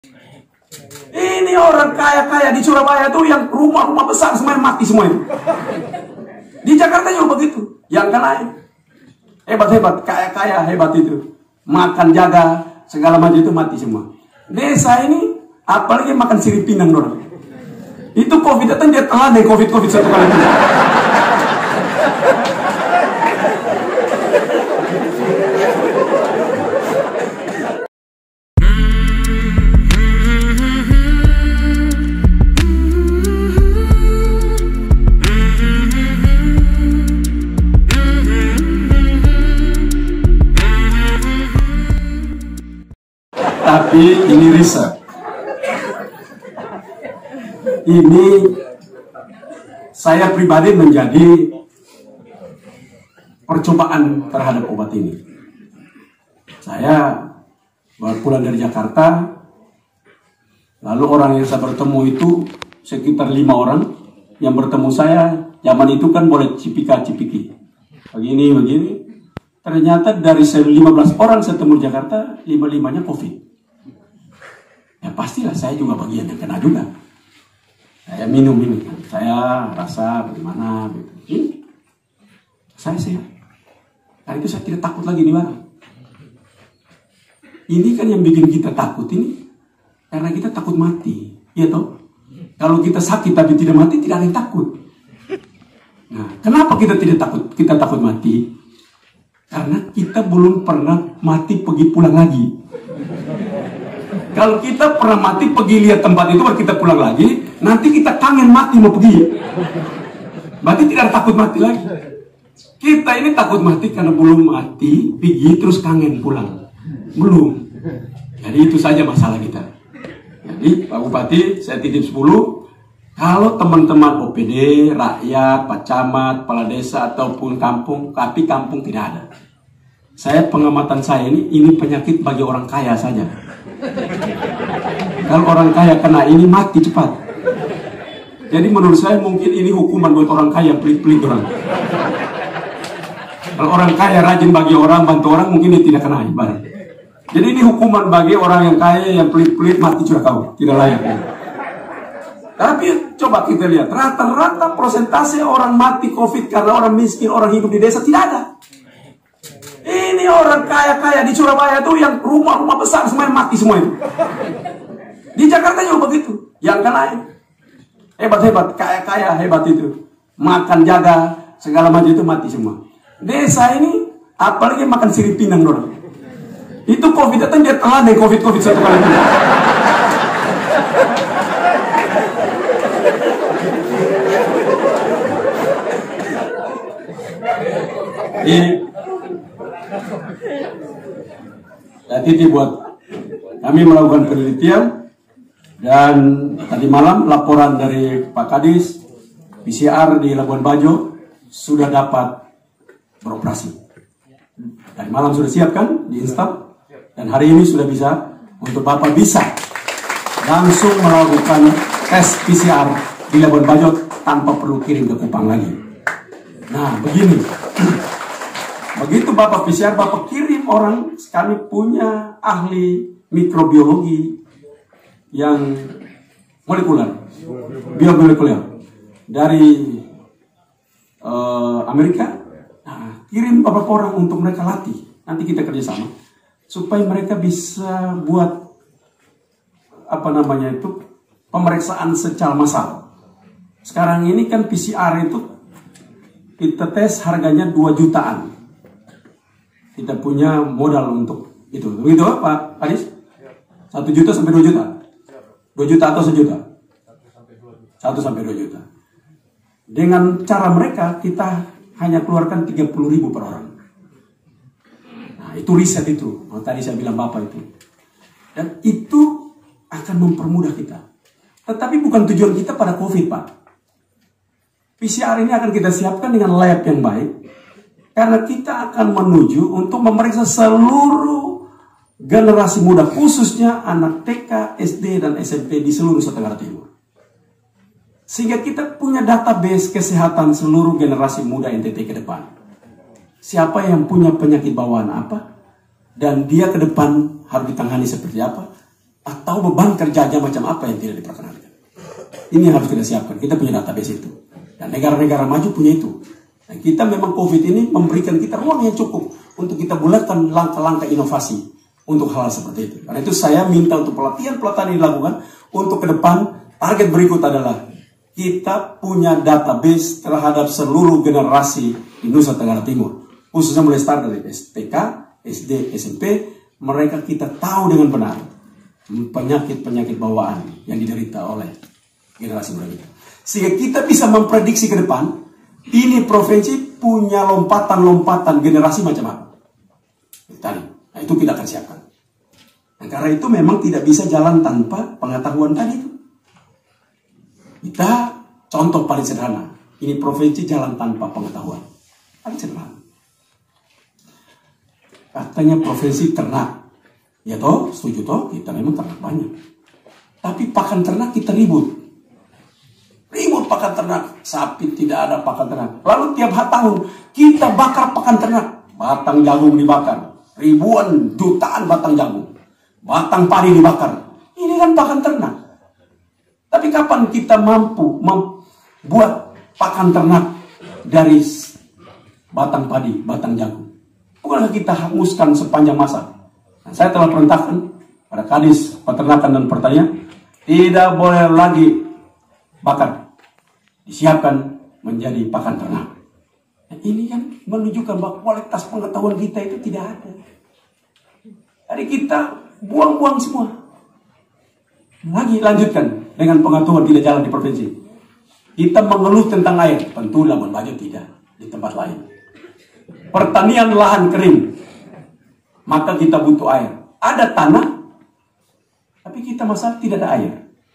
Ini orang kaya-kaya di Surabaya tuh yang rumah-rumah besar semuanya mati semua itu. Di Jakarta juga begitu. Yang kan lain. Hebat-hebat, kaya-kaya hebat itu. Makan jaga, segala macam itu mati semua. Desa ini, apalagi makan sirip pinang orang. Itu COVID datang dia telan deh COVID satu kali itu. Tapi ini riset. Ini saya pribadi menjadi percobaan terhadap obat ini. Saya baru pulang dari Jakarta, lalu orang yang saya bertemu itu sekitar 5 orang yang bertemu saya. Zaman itu kan boleh cipika-cipiki, begini. Ternyata dari 15 orang saya temu di Jakarta, 5-5-nya COVID. Ya pastilah saya juga bagian yang kena juga. Saya minum ini, saya rasa bagaimana gitu. Saya sehat. Karena itu saya tidak takut lagi nih barang. Ini kan yang bikin kita takut ini karena kita takut mati, ya toh? Kalau kita sakit tapi tidak mati, tidak ada yang takut. Nah, kenapa kita tidak takut? Kita takut mati karena kita belum pernah mati pergi pulang lagi. Kalau kita pernah mati pergi lihat tempat itu baru kita pulang lagi, nanti kita kangen mati mau pergi. Berarti tidak takut mati lagi. Kita ini takut mati karena belum mati, pergi terus kangen pulang. Belum. Jadi itu saja masalah kita. Jadi Pak Bupati, saya titip 10. Kalau teman-teman OPD, rakyat, Pak Camat, kepala desa ataupun kampung, tapi kampung tidak ada. Saya pengamatan saya ini penyakit bagi orang kaya saja. Kalau orang kaya kena ini mati cepat. Jadi menurut saya mungkin ini hukuman buat orang kaya pelit-pelit orang. Kalau orang kaya rajin bagi orang, bantu orang, mungkin dia tidak kena ibarat. Jadi ini hukuman bagi orang yang kaya yang pelit-pelit mati sudah kau, tidak layak. Tapi coba kita lihat rata-rata persentase orang mati COVID karena orang miskin, orang hidup di desa tidak ada. Ini orang kaya-kaya di Surabaya tuh yang rumah-rumah besar semuanya mati semua itu. Di Jakarta juga begitu. Yang kan lain. Hebat-hebat, kaya-kaya hebat itu. Makan jaga, segala macam itu mati semua. Desa ini, apalagi makan sirip pinang orang. Itu COVID datang dia telan deh COVID satu kali itu. Jadi buat kami melakukan penelitian dan tadi malam laporan dari Pak Kadis PCR di Labuan Bajo sudah dapat beroperasi. Tadi malam sudah siapkan diinstal dan hari ini sudah bisa untuk Bapak bisa langsung melakukan tes PCR di Labuan Bajo tanpa perlu kirim ke Kupang lagi. Nah begini. Begitu Bapak PCR, Bapak kirim orang, kami punya ahli mikrobiologi yang molekuler, biomolekuler dari Amerika. Nah, kirim beberapa orang untuk mereka latih. Nanti kita kerjasama supaya mereka bisa buat pemeriksaan secara massal. Sekarang ini kan PCR itu kita tes harganya 2 jutaan. Kita punya modal untuk itu. Begitu Pak Kadis? 1 juta sampai 2 juta? 2 juta atau 1 juta? 1 sampai 2 juta. Dengan cara mereka kita hanya keluarkan 30.000 per orang. Nah itu riset itu. Tadi saya bilang Bapak itu. Dan itu akan mempermudah kita. Tetapi bukan tujuan kita pada COVID Pak. PCR ini akan kita siapkan dengan lab yang baik. Karena kita akan menuju untuk memeriksa seluruh generasi muda, khususnya anak TK, SD, dan SMP di seluruh Nusa Tenggara Timur. Sehingga kita punya database kesehatan seluruh generasi muda NTT ke depan. Siapa yang punya penyakit bawaan apa, dan dia ke depan harus ditangani seperti apa, atau beban kerjanya macam apa yang tidak diperkenankan. Ini yang harus kita siapkan. Kita punya database itu. Dan negara-negara maju punya itu. Dan kita memang COVID ini memberikan kita ruang yang cukup untuk kita bulatkan langkah-langkah inovasi untuk hal seperti itu. Karena itu saya minta untuk pelatihan-pelatihan yang dilakukan untuk ke depan. Target berikut adalah kita punya database terhadap seluruh generasi di Nusa Tenggara Timur. Khususnya mulai start dari STK, SD, SMP. Mereka kita tahu dengan benar penyakit-penyakit bawaan yang diderita oleh generasi muda kita. Sehingga kita bisa memprediksi ke depan, ini provinsi punya lompatan-lompatan generasi macam apa. Tadi, nah itu kita akan siapkan. Nah, karena itu memang tidak bisa jalan tanpa pengetahuan tadi itu. Kita contoh paling sederhana, ini provinsi jalan tanpa pengetahuan. Paling sederhana. Katanya provinsi ternak. Ya toh, setuju toh, kita memang ternak banyak. Tapi pakan ternak kita ribut. Ribut pakan ternak. Sapi tidak ada pakan ternak. Lalu tiap tahun kita bakar pakan ternak. Batang jagung dibakar. Ribuan, jutaan batang jagung. Batang padi dibakar. Ini kan pakan ternak. Tapi kapan kita mampu membuat pakan ternak dari batang padi, batang jagung? Bukankah kita hanguskan sepanjang masa? Nah, saya telah perintahkan pada Kadis Peternakan dan Pertanian, tidak boleh lagi bakar. Disiapkan menjadi pakan ternak. Nah, ini kan menunjukkan bahwa kualitas pengetahuan kita itu tidak ada. Jadi kita buang-buang semua. Lagi lanjutkan dengan pengetahuan tidak jalan di provinsi. Kita mengeluh tentang air, tentu Labuan Bajo tidak di tempat lain. Pertanian lahan kering, maka kita butuh air. Ada tanah, tapi kita masalah tidak ada air.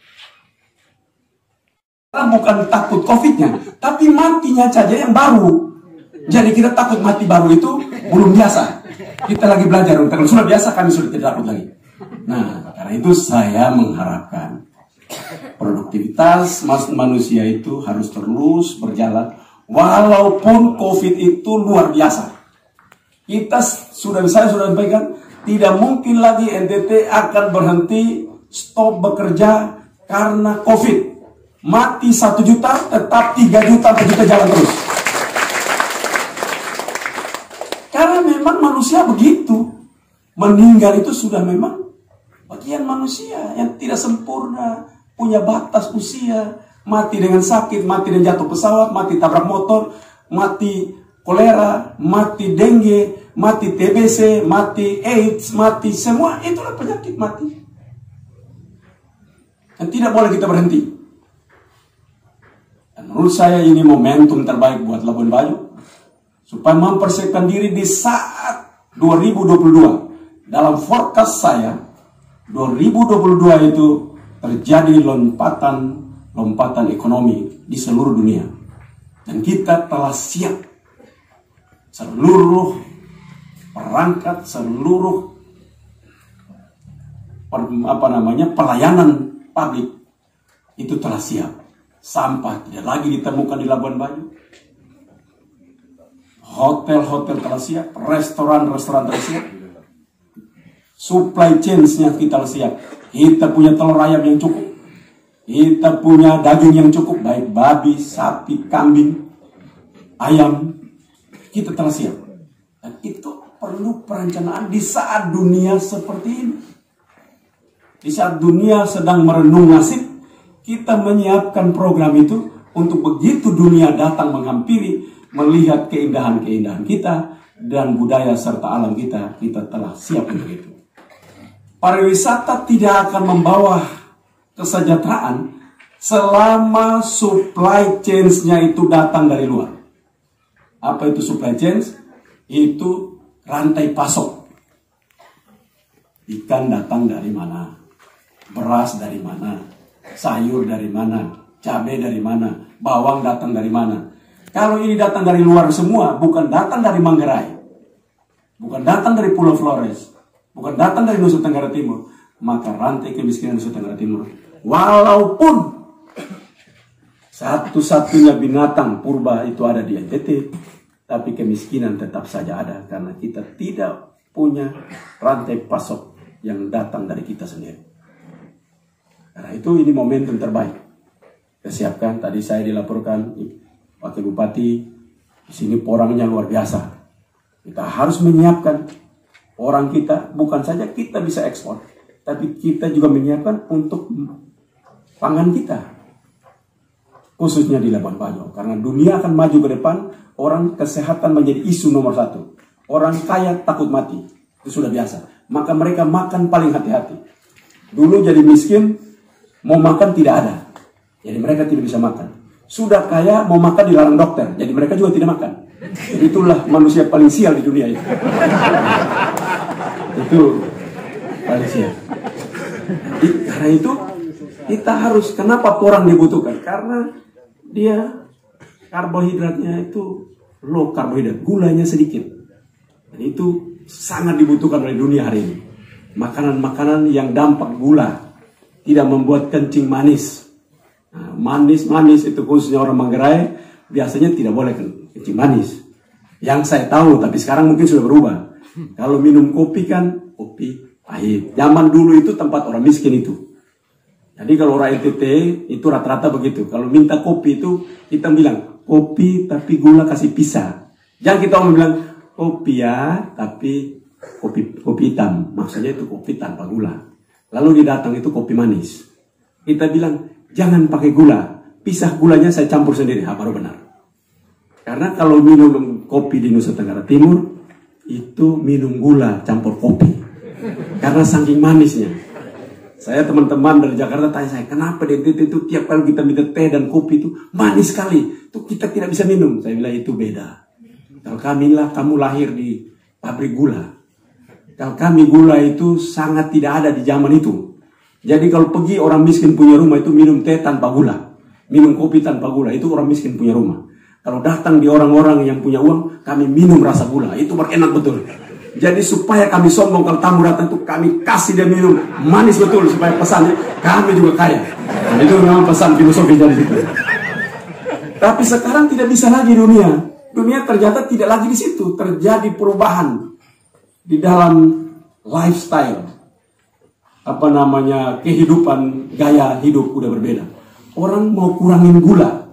Karena bukan takut COVID-nya, tapi matinya saja yang baru. Jadi kita takut mati baru itu belum biasa. Kita lagi belajar, kalau sudah biasa kami sudah tidak takut lagi. Nah, karena itu saya mengharapkan produktivitas manusia itu harus terus berjalan. Walaupun COVID itu luar biasa. Saya sudah sampaikan, tidak mungkin lagi NTT akan berhenti stop bekerja karena COVID. Mati 1 juta, tetap 3 juta, 4 juta jalan terus. Karena memang manusia begitu. Meninggal itu sudah memang bagian manusia yang tidak sempurna, punya batas usia. Mati dengan sakit, mati dengan jatuh pesawat, mati tabrak motor, mati kolera, mati dengue, mati TBC, mati AIDS, mati semua. Itulah penyakit mati. Dan tidak boleh kita berhenti. Dan menurut saya ini momentum terbaik buat Labuan Bajo. Supaya mempersiapkan diri di saat 2022. Dalam forecast saya, 2022 itu terjadi lompatan ekonomi di seluruh dunia. Dan kita telah siap seluruh perangkat, seluruh pelayanan publik itu telah siap. Sampah tidak lagi ditemukan di Labuan Bajo. Hotel-hotel telah siap, restoran-restoran telah siap. Supply chain-nya kita telah siap. Kita punya telur ayam yang cukup. Kita punya daging yang cukup, baik babi, sapi, kambing, ayam. Kita telah siap. Dan itu perlu perencanaan di saat dunia seperti ini. Di saat dunia sedang merenung nasib, kita menyiapkan program itu untuk begitu dunia datang menghampiri, melihat keindahan-keindahan kita dan budaya serta alam kita, kita telah siap untuk itu. Pariwisata tidak akan membawa kesejahteraan selama supply chain-nya itu datang dari luar. Apa itu supply chain? Itu rantai pasok. Ikan datang dari mana? Beras dari mana? Sayur dari mana? Cabai dari mana? Bawang datang dari mana? Kalau ini datang dari luar semua, bukan datang dari Manggarai, bukan datang dari Pulau Flores, bukan datang dari Nusa Tenggara Timur, maka rantai kemiskinan Nusa Tenggara Timur, walaupun satu-satunya binatang purba itu ada di NTT, tapi kemiskinan tetap saja ada karena kita tidak punya rantai pasok yang datang dari kita sendiri. Karena itu ini momentum terbaik. Kita siapkan, tadi saya dilaporkan Wakil Bupati, di sini porangnya luar biasa. Kita harus menyiapkan orang kita, bukan saja kita bisa ekspor, tapi kita juga menyiapkan untuk pangan kita. Khususnya di Labuan Bajo. Karena dunia akan maju ke depan, orang kesehatan menjadi isu nomor 1. Orang kaya takut mati, itu sudah biasa. Maka mereka makan paling hati-hati. Dulu jadi miskin, mau makan tidak ada. Jadi mereka tidak bisa makan. Sudah kaya, mau makan dilarang dokter. Jadi mereka juga tidak makan. Jadi itulah manusia paling sial di dunia ini. Itu paling sial. Karena itu kita harus, kenapa porang dibutuhkan? Karena dia karbohidratnya itu low karbohidrat, gulanya sedikit. Dan itu sangat dibutuhkan oleh dunia hari ini. Makanan-makanan yang dampak gula, tidak membuat kencing manis. Nah, manis-manis itu khususnya orang Manggarai biasanya tidak boleh kencing manis. Yang saya tahu, tapi sekarang mungkin sudah berubah. Kalau minum kopi kan, kopi pahit. Zaman dulu itu tempat orang miskin itu. Jadi kalau orang NTT itu rata-rata begitu. Kalau minta kopi itu kita bilang, kopi tapi gula kasih pisah. Jangan kita orang bilang, kopi ya, tapi kopi hitam. Maksudnya itu kopi tanpa gula. Lalu dia datang itu kopi manis. Kita bilang, jangan pakai gula. Pisah gulanya saya campur sendiri. Baru benar. Karena kalau minum kopi di Nusa Tenggara Timur, itu minum gula campur kopi. Karena saking manisnya. Saya teman-teman dari Jakarta tanya saya, kenapa di NTT itu tiap kali kita minta teh dan kopi itu manis sekali. Itu kita tidak bisa minum. Saya bilang itu beda. Kalau kamu lahir di pabrik gula. Kalau kami gula itu sangat tidak ada di zaman itu. Jadi kalau pergi orang miskin punya rumah itu minum teh tanpa gula. Minum kopi tanpa gula. Itu orang miskin punya rumah. Kalau datang di orang-orang yang punya uang, kami minum rasa gula. Itu berenak betul. Jadi supaya kami sombong kalau tamu datang itu kami kasih dia minum manis betul supaya pesannya kami juga kaya. Dan itu memang pesan filosofi dari situ. Tapi sekarang tidak bisa lagi dunia. Dunia ternyata tidak lagi di situ. Terjadi perubahan di dalam lifestyle. Kehidupan, gaya hidup udah berbeda. Orang mau kurangin gula.